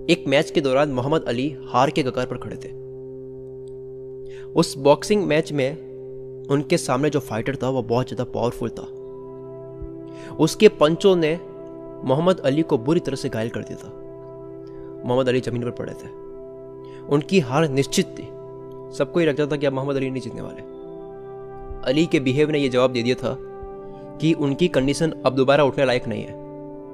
एक मैच के दौरान मोहम्मद अली हार के कगार पर खड़े थे। उस बॉक्सिंग मैच में उनके सामने जो फाइटर था वो बहुत ज़्यादा पावरफुल था। उसके पंचों ने मोहम्मद अली को बुरी तरह से घायल कर दिया था। मोहम्मद अली जमीन पर पड़े थे। उनकी हार निश्चित थी। सबको ही लगता था कि अब मोहम्मद अली नहीं जीतने वाले। अली के बिहेव ने यह जवाब दे दिया था कि उनकी कंडीशन अब दोबारा उठने लायक नहीं है।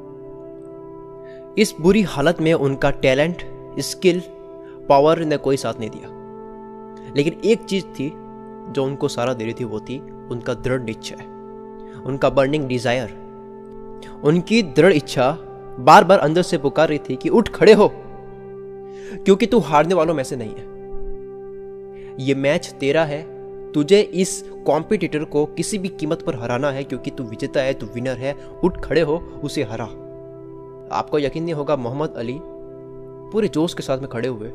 इस बुरी हालत में उनका टैलेंट, स्किल, पावर ने कोई साथ नहीं दिया। लेकिन एक चीज थी जो उनको सहारा दे रही थी, वो थी उनका दृढ़ निश्चय, उनका बर्निंग डिजायर। उनकी दृढ़ इच्छा बार बार अंदर से पुकार रही थी कि उठ खड़े हो, क्योंकि तू हारने वालों में से नहीं है। ये मैच तेरा है। तुझे इस कॉम्पिटिटर को किसी भी कीमत पर हराना है, क्योंकि तू विजेता है, तू विनर है। उठ खड़े हो, उसे हरा। आपको यकीन नहीं होगा, मोहम्मद अली पूरे जोश के साथ में खड़े हुए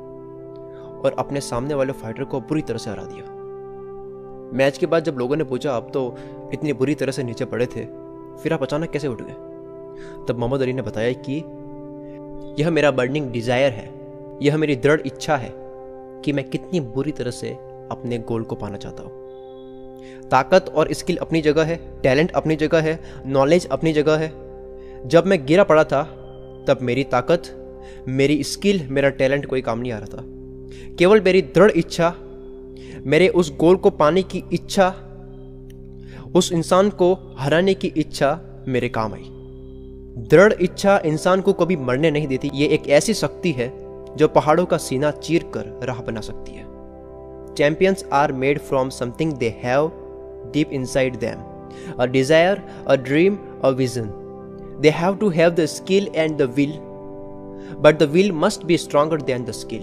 और अपने सामने वाले फाइटर को बुरी तरह से हरा दिया। मैच के बाद जब लोगों ने पूछा, आप तो इतनी बुरी तरह से नीचे पड़े थे, फिर आप अचानक कैसे उठ गए? तब मोहम्मद अली ने बताया कि यह मेरा बर्निंग डिजायर है, यह मेरी दृढ़ इच्छा है कि मैं कितनी बुरी तरह से अपने गोल को पाना चाहता हूं। ताकत और स्किल अपनी जगह है, टैलेंट अपनी जगह है, नॉलेज अपनी जगह है। जब मैं गिरा पड़ा था तब मेरी ताकत, मेरी स्किल, मेरा टैलेंट कोई काम नहीं आ रहा था। केवल मेरी दृढ़ इच्छा, मेरे उस गोल को पाने की इच्छा, उस इंसान को हराने की इच्छा मेरे काम आई। दृढ़ इच्छा इंसान को कभी मरने नहीं देती। ये एक ऐसी शक्ति है जो पहाड़ों का सीना चीर कर राह बना सकती है। Champions are made from something they have deep inside them, a desire, a dream, a vision. They have to have the skill and the will, but the will must be stronger than the skill.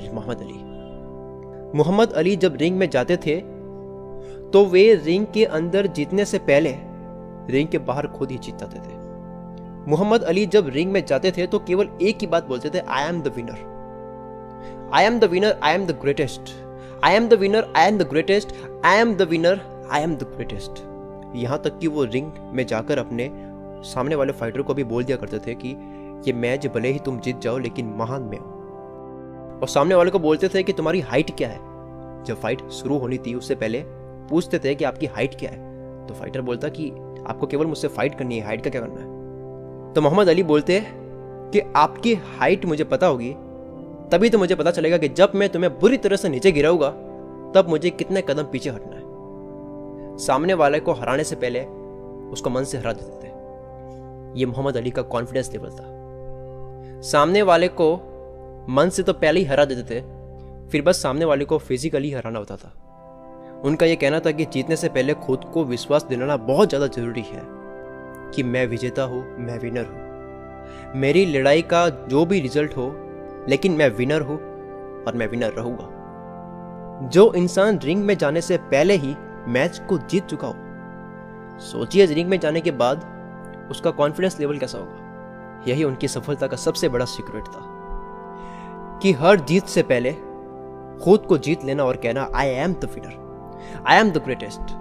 Muhammad Ali जब ring में जाते थे तो वे ring के अंदर जीतने से पहले रिंग के बाहर खुद ही जीत जाते थे। मोहम्मद अली जब रिंग में जाते थे तो केवल एक ही बात बोलते थे, I am the winner, I am the winner, I am the greatest, I am the winner, I am the greatest, I am the winner, I am the greatest. यहां तक कि वो रिंग में जाकर अपने सामने वाले फाइटर को भी बोल दिया करते थे कि ये मैच भले ही तुम जीत जाओ, लेकिन महान मैं हूं। और सामने वाले को बोलते थे कि तुम्हारी हाइट क्या है। जब फाइट शुरू होनी थी उससे पहले पूछते थे कि आपकी हाइट क्या है, तो फाइटर बोलता कि आपको केवल मुझसे फाइट करनी है, हाइट का क्या करना है। तो मोहम्मद अली बोलते कि आपकी हाइट मुझे पता होगी, तभी तो मुझे पता चलेगा कि जब मैं तुम्हें बुरी तरह से नीचे गिराऊंगा तब मुझे कितने कदम पीछे हटना है। सामने वाले को हराने से पहले उसको मन से हरा देते थे। ये मोहम्मद अली का कॉन्फिडेंस लेवल था। सामने वाले को मन से तो पहले ही हरा देते थे, फिर बस सामने वाले को फिजिकली हराना होता था। उनका यह कहना था कि जीतने से पहले खुद को विश्वास दिलाना बहुत ज्यादा जरूरी है कि मैं विजेता हूं, मैं विनर हूं। मेरी लड़ाई का जो भी रिजल्ट हो, लेकिन मैं विनर हूं और मैं विनर रहूंगा। जो इंसान रिंग में जाने से पहले ही मैच को जीत चुका हो, सोचिए रिंग में जाने के बाद उसका कॉन्फिडेंस लेवल कैसा होगा। यही उनकी सफलता का सबसे बड़ा सीक्रेट था कि हर जीत से पहले खुद को जीत लेना और कहना, I am the winner, I am the greatest.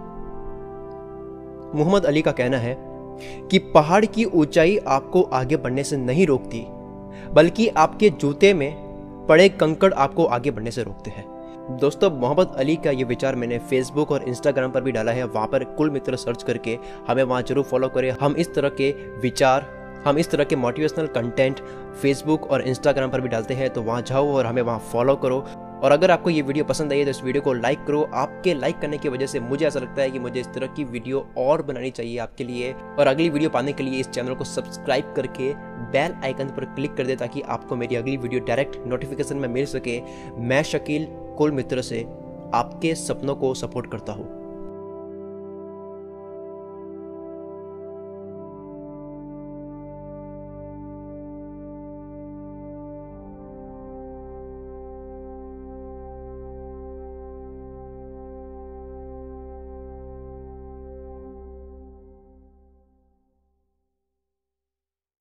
Muhammad Ali का कहना है कि पहाड़ की ऊंचाई आपको आगे बढ़ने से नहीं रोकती, बल्कि आपके जूते में पड़े कंकड़ आपको आगे बढ़ने से रोकते हैं। दोस्तों, मोहम्मद अली का ये विचार मैंने फेसबुक और इंस्टाग्राम पर भी डाला है। वहाँ पर कुल मित्र सर्च करके हमें वहाँ जरूर फॉलो करें। हम इस तरह के विचार, हम इस तरह के मोटिवेशनल कंटेंट फेसबुक और इंस्टाग्राम पर भी डालते हैं, तो वहाँ जाओ और हमें वहाँ फॉलो करो। और अगर आपको ये वीडियो पसंद आई है तो इस वीडियो को लाइक करो। आपके लाइक करने की वजह से मुझे ऐसा लगता है कि मुझे इस तरह की वीडियो और बनानी चाहिए आपके लिए। और अगली वीडियो पाने के लिए इस चैनल को सब्सक्राइब करके बेल आइकन पर क्लिक कर दे, ताकि आपको मेरी अगली वीडियो डायरेक्ट नोटिफिकेशन में मिल सके। मैं शकील कुल मित्र से आपके सपनों को सपोर्ट करता हूँ।